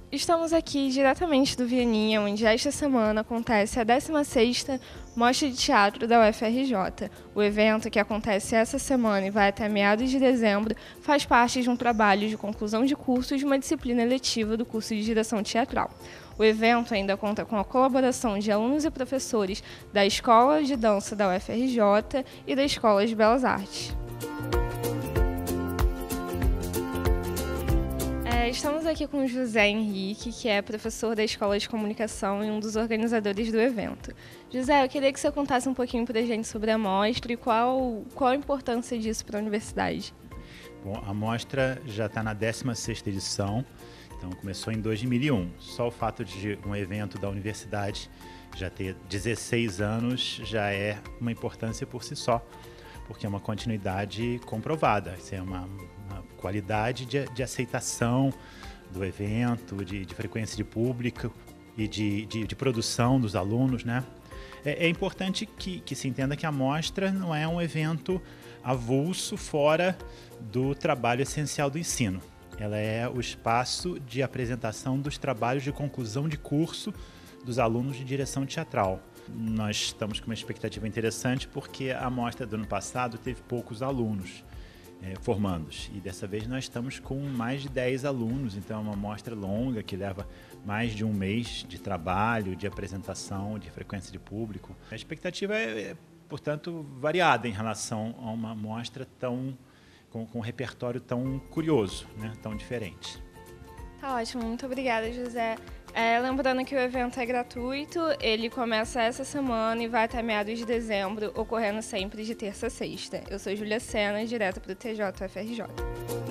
Estamos aqui diretamente do Vianinha, onde esta semana acontece a 16ª Mostra de Teatro da UFRJ. O evento, que acontece essa semana e vai até meados de dezembro, faz parte de um trabalho de conclusão de curso de uma disciplina eletiva do curso de Direção Teatral. O evento ainda conta com a colaboração de alunos e professores da Escola de Dança da UFRJ e da Escola de Belas Artes. Estamos aqui com o José Henrique, que é professor da Escola de Comunicação e um dos organizadores do evento. José, eu queria que você contasse um pouquinho para a gente sobre a mostra e qual a importância disso para a universidade. Bom, a mostra já está na 16ª edição, então começou em 2001. Só o fato de um evento da universidade já ter 16 anos já é uma importância por si só, porque é uma continuidade comprovada. Isso é uma qualidade de aceitação do evento, de frequência de público e de produção dos alunos, né? É importante que se entenda que a mostra não é um evento avulso fora do trabalho essencial do ensino. Ela é o espaço de apresentação dos trabalhos de conclusão de curso dos alunos de direção teatral. Nós estamos com uma expectativa interessante porque a mostra do ano passado teve poucos alunos formandos, e dessa vez nós estamos com mais de 10 alunos, então é uma mostra longa que leva mais de um mês de trabalho, de apresentação, de frequência de público. A expectativa portanto, variada em relação a uma mostra com um repertório tão curioso, né? Tão diferente. Tá ótimo, muito obrigada, José. Lembrando que o evento é gratuito, ele começa essa semana e vai até meados de dezembro, ocorrendo sempre de terça a sexta. Eu sou Júlia Sena, direto para o TJ UFRJ.